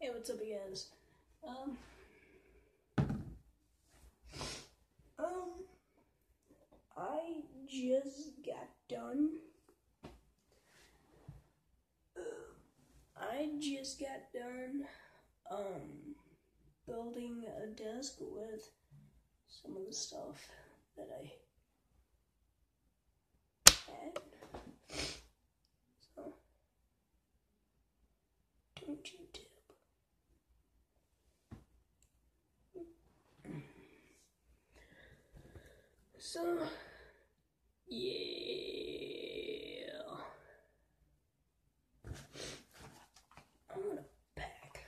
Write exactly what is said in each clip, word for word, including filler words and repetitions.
Hey, what's up, you guys? Um, um, I just got done. Uh, I just got done, um, building a desk with some of the stuff that I had. So, don't you tip. So, yeah. I'm gonna pack.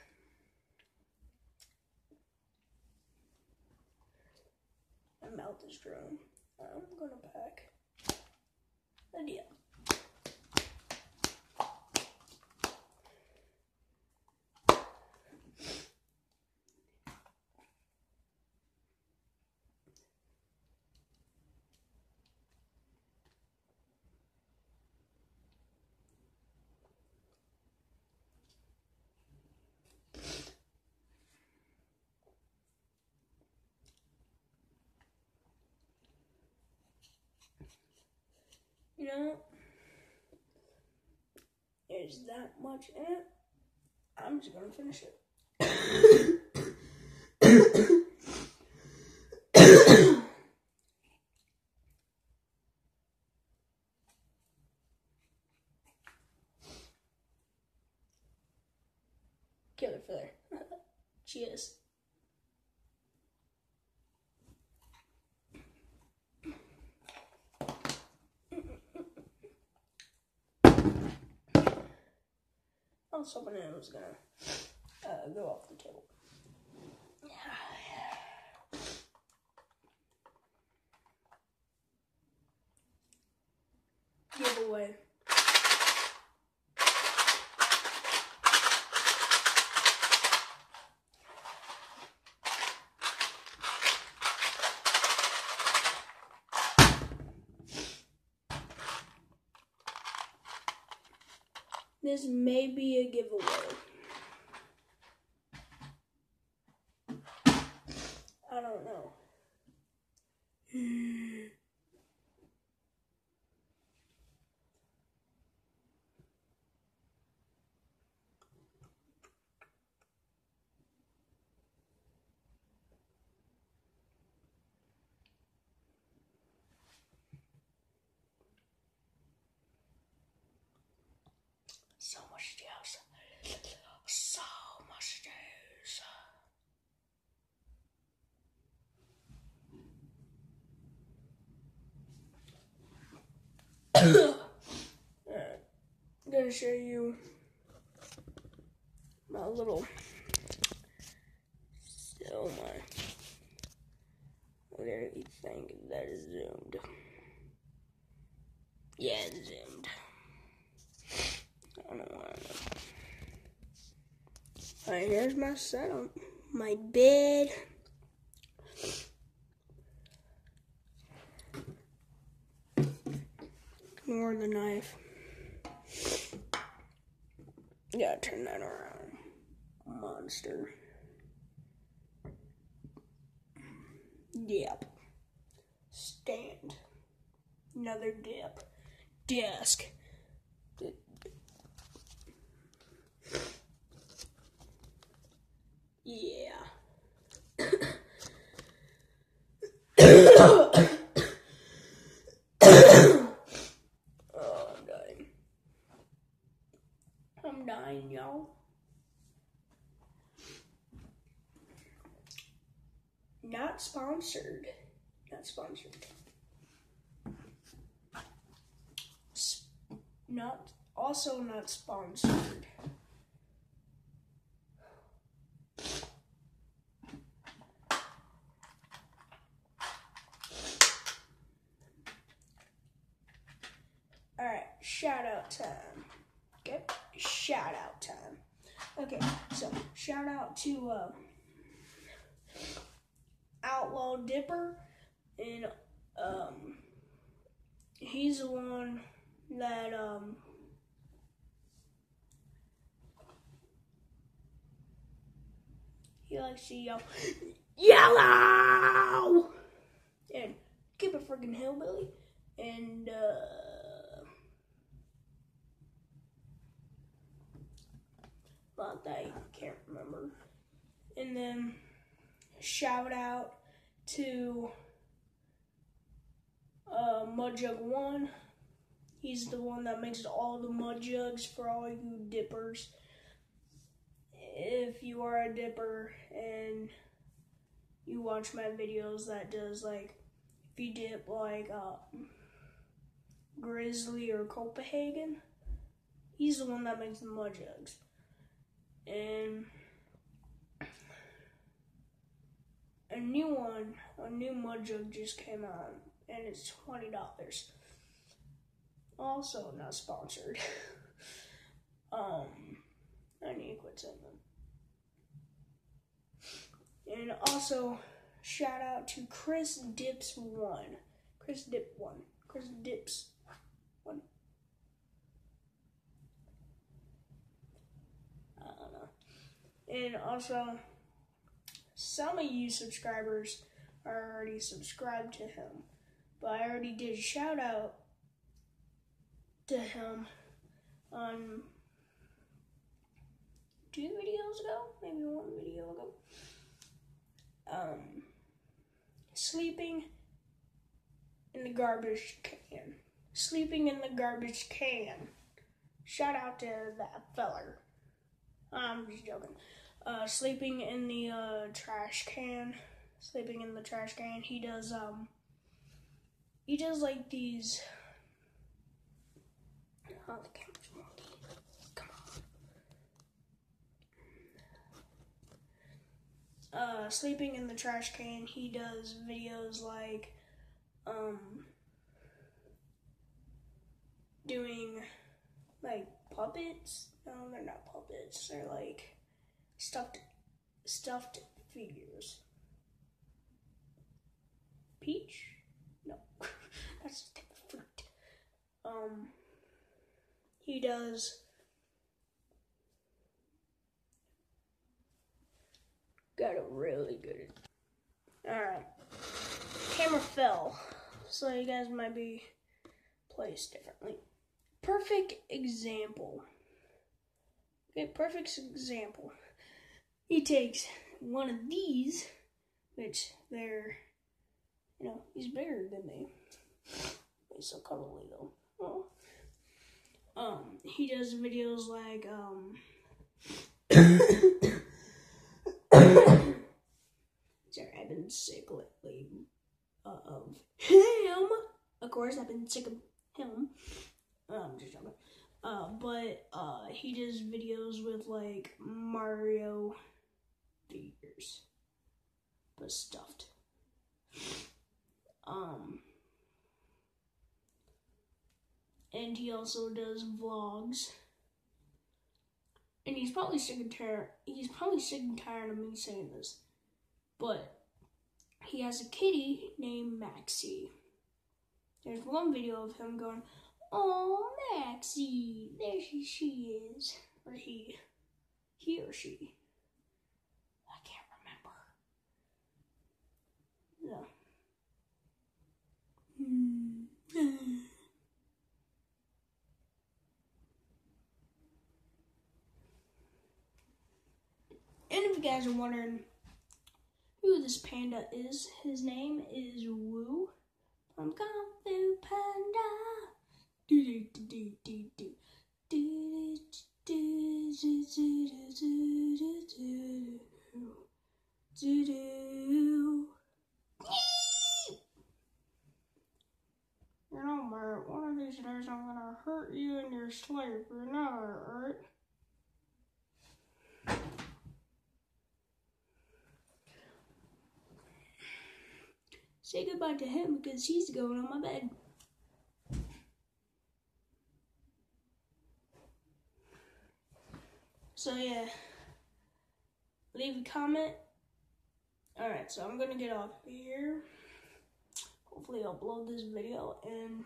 My mouth is dry. I'm gonna pack. And yeah. You know, there's that much in it. I'm just gonna finish it. Killer filler. Cheers. I was hoping it was gonna uh, go off the table. Giveaway. This may be a giveaway. I don't know. So much juice. So much juice. Alright, I'm gonna show you my little, so my, whatever you think that is zoomed. Yeah, it's zoomed. I don't know why. Alright, here's my setup. My bed. Ignore the knife. Yeah, turn that around. Monster. Yep. Stand. Another dip. Desk. Yeah. Oh, I'm dying. I'm dying, y'all. Not sponsored. Not sponsored. Sp- not, also not sponsored. Alright, shout out time. Okay, shout out time. Okay, so shout out to uh, Outlaw Dipper, and um, he's the one that um, he likes to yell, yellow! And keep a freaking hillbilly. And, uh, well, I can't remember. And then shout out to uh, Mud Jug One. He's the one that makes all the mud jugs for all you dippers. If you are a dipper and you watch my videos, that does like, if you dip like uh, Grizzly or Copenhagen, he's the one that makes the mud jugs. And a new one, a new mud jug just came out, and it's twenty dollars. Also not sponsored. um, I need to quit saying them. And also, shout out to Chris Dips One. Chris Dip One. Chris Dips One. I don't know. And also, some of you subscribers are already subscribed to him, but I already did a shout out to him on two videos ago, maybe one video ago. Um, sleeping in the garbage can. Sleeping in the garbage can. Shout out to that feller. I'm just joking. Uh, sleeping in the uh, trash can. Sleeping in the trash can. He does um. He does like these. Oh, the camera's wonky. Come on. Uh, sleeping in the trash can. He does videos like um doing like puppets. No, they're not puppets. They're like stuffed stuffed figures. Peach? No, that's a type of fruit. Um, he does. Got it really good. All right, camera fell, so you guys might be placed differently. Perfect example. Okay, perfect example. He takes one of these, which they're, you know, he's bigger than me. He's so cuddly though. Oh. Um, he does videos like, um, sorry, I've been sick lately, uh, of him. Of course, I've been sick of him. Um, just joking. Uh, but, uh, he does videos with, like, Mario figures, but stuffed. Um, and he also does vlogs. And he's probably sick and tired, he's probably sick and tired of me saying this, but he has a kitty named Maxie. There's one video of him going, "Oh, Maxie, there she, she is." Or he, he or she. I can't remember. Yeah. Hmm. And if you guys are wondering who this panda is, his name is Wu from Kung Fu Panda. Do do do do do do do do do do do. You know, Bert, one of these days I'm gonna hurt you in your sleep. You know that, right? Say goodbye to him because he's going on my bed. So yeah, leave a comment. Alright, so I'm gonna get off here. Hopefully I'll upload this video and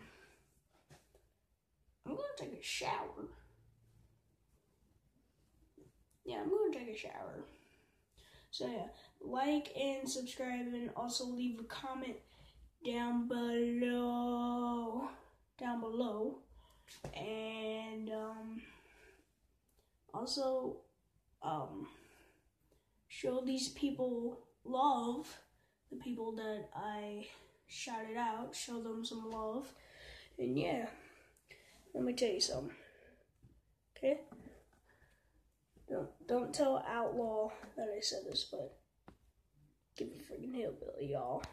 I'm gonna take a shower. Yeah, I'm gonna take a shower. So yeah, like and subscribe, and also leave a comment down below, down below, and um, also um, show these people love, the people that I shouted out, show them some love, and yeah, let me tell you something, okay? Don't, don't tell Outlaw that I said this, but give a freaking hillbilly, y'all.